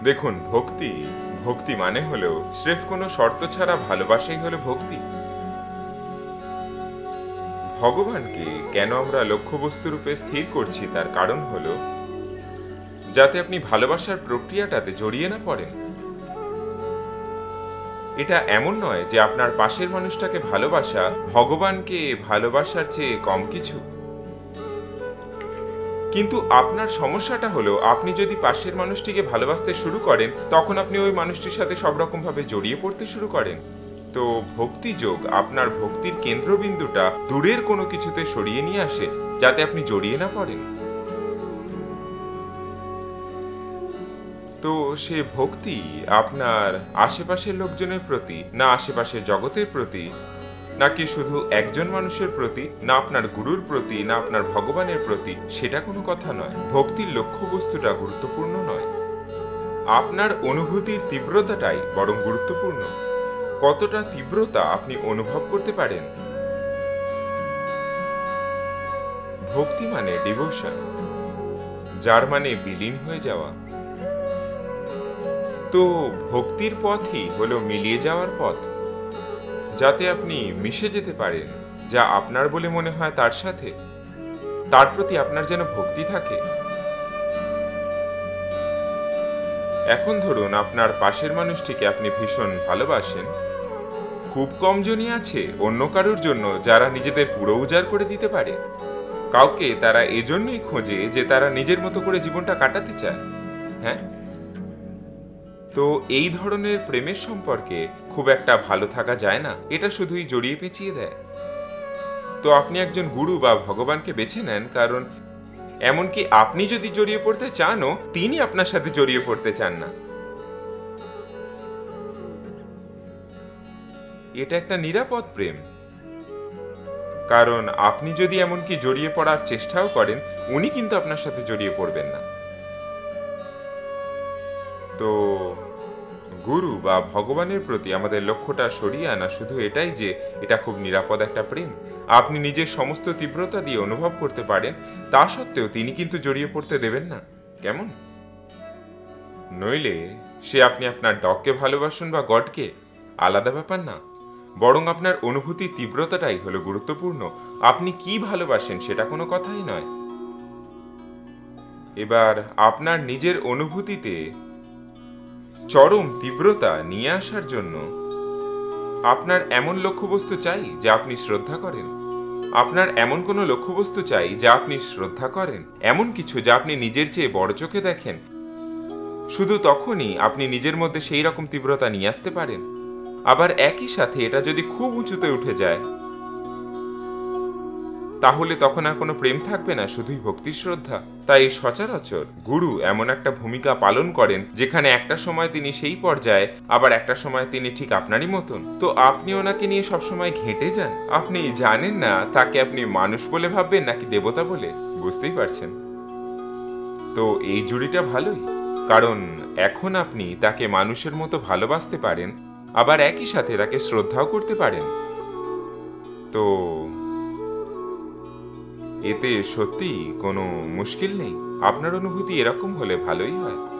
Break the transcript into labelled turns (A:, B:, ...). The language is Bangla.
A: দেখুন, ভক্তি ভক্তি মানে হলো স্রেফ কোনো শর্ত ছাড়া ভালোবাসাই হলো ভক্তি। ভগবানকে কেন আমরা লক্ষ্যবস্তু রূপে স্থির করছি তার কারণ হলো যাতে আপনি ভালোবাসার প্রক্রিয়াটাতে জড়িয়ে না পড়েন। এটা এমন নয় যে আপনার পাশের মানুষটাকে ভালোবাসা ভগবানকে ভালোবাসার চেয়ে কম কিছু। কিন্তু আপনার সমস্যাটা হলো আপনি যদি পাশের মানুষটিকে ভালোবাসতে শুরু করেন তখন আপনি ওই মানুষটির সাথে সব রকম ভাবে জড়িয়ে পড়তে শুরু করেন। তো ভক্তিযোগ আপনার ভক্তির কেন্দ্রবিন্দুটা দূরের কোনো কিছুতে সরিয়ে নিয়ে আসে যাতে আপনি জড়িয়ে না পড়েন। তো সে ভক্তি আপনার আশেপাশের লোকজনের প্রতি, না আশেপাশের জগতের প্রতি, নাকি শুধু একজন মানুষের প্রতি, না আপনার গুরুর প্রতি, না আপনার ভগবানের প্রতি, সেটা কোনো কথা নয়। ভক্তির লক্ষ্যবস্তুটা গুরুত্বপূর্ণ নয়, আপনার অনুভূতির তীব্রতাটাই বরং গুরুত্বপূর্ণ। কতটা তীব্রতা আপনি অনুভব করতে পারেন। ভক্তি মানে ডিভোশন, যার মানে বিলীন হয়ে যাওয়া। তো ভক্তির পথই হলো মিলিয়ে যাওয়ার পথ, যাতে আপনি মিশে যেতে পারেন যা আপনার বলে মনে হয় তার সাথে, তার প্রতি আপনার যেন ভক্তি থাকে। এখন ধরুন আপনার পাশের মানুষটিকে আপনি ভীষণ ভালোবাসেন। খুব কম জনই আছে অন্য কারোর জন্য যারা নিজেদের পুরো উজাড় করে দিতে পারে। কাউকে তারা এজন্যই খোঁজে যে তারা নিজের মতো করে জীবনটা কাটাতে চায়। হ্যাঁ, তো এই ধরনের প্রেমের সম্পর্কে খুব একটা ভালো থাকা যায় না, এটা শুধুই জড়িয়ে পেঁচিয়ে দেয়। তো আপনি একজন গুরু বা ভগবানকে বেছে নেন, কারণ এমনকি আপনি যদি জড়িয়ে পড়তে চানও তিনি আপনার সাথে জড়িয়ে পড়তে চান না। এটা একটা নিরাপদ প্রেম, কারণ আপনি যদি এমনকি জড়িয়ে পড়ার চেষ্টাও করেন উনি কিন্তু আপনার সাথে জড়িয়ে পড়বেন না। তো গুরু বা ভগবানের প্রতি আমাদের লক্ষ্যটা সরিয়ে আনা শুধু এটাই যে এটা খুব নিরাপদ একটা প্রেম, আপনি নিজের সমস্ত তীব্রতা দিয়ে অনুভব করতে পারেন, তা সত্ত্বেও তিনি কিন্তু জড়িয়ে পড়তে দেবেন না। কেমন? নইলে সে আপনি আপনার ডগকে ভালোবাসুন বা গডকে, আলাদা ব্যাপার না, বরং আপনার অনুভূতির তীব্রতাটাই হলো গুরুত্বপূর্ণ। আপনি কি ভালোবাসেন সেটা কোনো কথাই নয়। এবার আপনার নিজের অনুভূতিতে চরম তীব্রতা নিয়ে আসার জন্য আপনার এমন লক্ষ্যবস্তু চাই যা আপনি শ্রদ্ধা করেন। আপনার এমন কোনো লক্ষ্যবস্তু চাই যা আপনি শ্রদ্ধা করেন, এমন কিছু যা আপনি নিজের চেয়ে বড় চোখে দেখেন। শুধু তখনই আপনি নিজের মধ্যে সেই রকম তীব্রতা নিয়ে আসতে পারেন। আবার একই সাথে এটা যদি খুব উঁচুতে উঠে যায় তাহলে তখন আর কোনো প্রেম থাকবে না, শুধুই ভক্তি শ্রদ্ধা। তাই সচরাচর গুরু এমন একটা ভূমিকা পালন করেন যেখানে একটা সময় তিনি সেই পর্যায়ে, আবার একটা সময় তিনি ঠিক আপনারই মতন। তো আপনি ওনাকে নিয়ে সবসময় ঘেঁটে যান, আপনি জানেন না তাকে আপনি মানুষ বলে ভাববেন নাকি দেবতা বলে। বুঝতেই পারছেন তো এই জুড়িটা ভালোই, কারণ এখন আপনি তাকে মানুষের মতো ভালোবাসতে পারেন, আবার একই সাথে তাকে শ্রদ্ধাও করতে পারেন। তো এতে সত্যি কোনো মুশকিল নেই। আপনার অনুভূতি এরকম হলে ভালোই হয়।